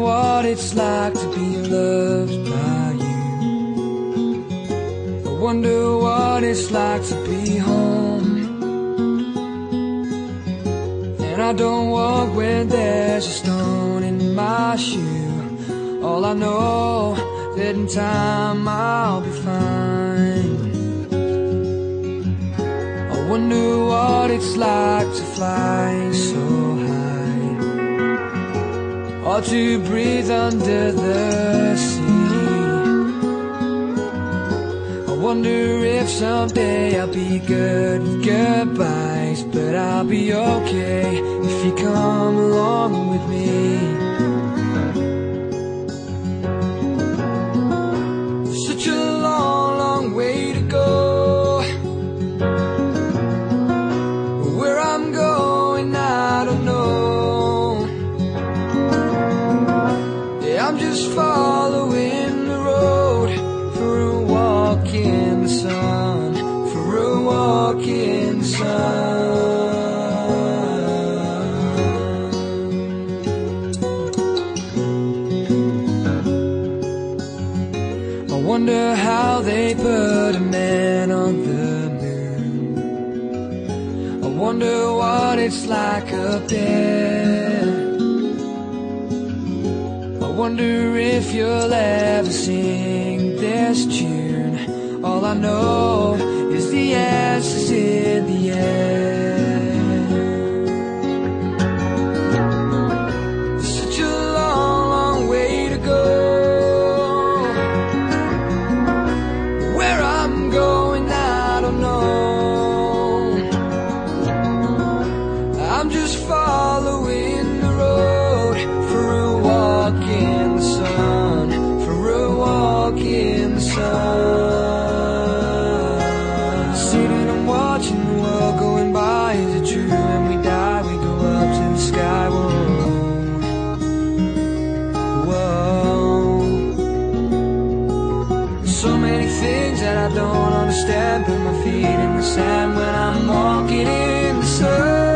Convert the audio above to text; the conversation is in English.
what it's like to be loved by you. I wonder what it's like to be home. And I don't walk when there's a stone in my shoe. All I know, that in time I'll be fine. I wonder what it's like to fly so high, or to breathe under the sea. I wonder if someday I'll be good with goodbyes, but I'll be okay if you come along with me. Such a long, long way to go. Where I'm going, I don't know. Yeah, I'm just following the road for a walk in the sun, for a walk in the sun. I wonder how they put a man on the moon. I wonder what it's like up there. I wonder if you'll ever sing this tune. All I know is the answer's in the air. Such a long, long way to go. Where I'm going, I don't know. I'm just following the road for a walk in the sun, for a walk in the sun. Sitting and watching the world going by. Is it true when we die we go up to the sky? Whoa, whoa. So many things that I don't understand. Put my feet in the sand when I'm walking in the sun.